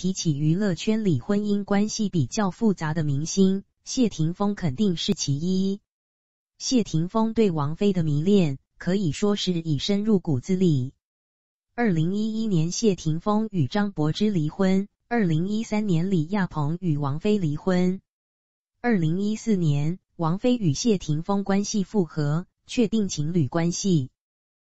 提起娱乐圈里婚姻关系比较复杂的明星，谢霆锋肯定是其一。谢霆锋对王菲的迷恋可以说是已深入骨子里。2011年谢霆锋与张柏芝离婚，2013年李亚鹏与王菲离婚。2014年，王菲与谢霆锋关系复合，确定情侣关系。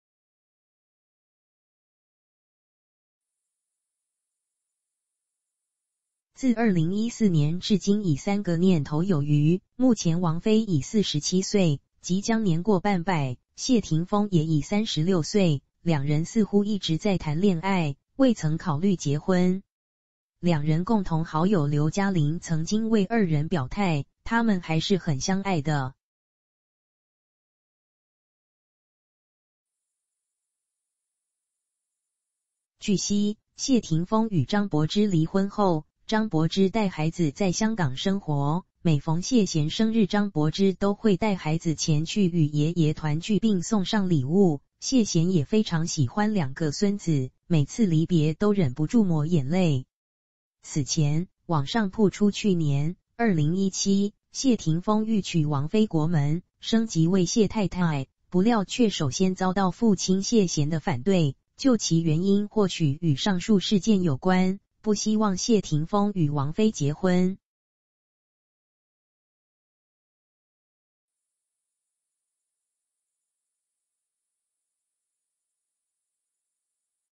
自2014年至今已3个年头有余，目前王菲已47岁，即将年过半百，谢霆锋也已36岁，两人似乎一直在谈恋爱，未曾考虑结婚。两人共同好友刘嘉玲曾经为二人表态，他们还是很相爱的。据悉，谢霆锋与张柏芝离婚后，张柏芝带孩子在香港生活，每逢谢贤生日，张柏芝都会带孩子前去与爷爷团聚并送上礼物。谢贤也非常喜欢两个孙子，每次离别都忍不住抹眼泪。此前，网上曝出去年2017谢霆锋欲娶王菲国门，升级为谢太太，不料却首先遭到父亲谢贤的反对，究其原因或许与上述事件有关，不希望谢霆锋与王菲结婚。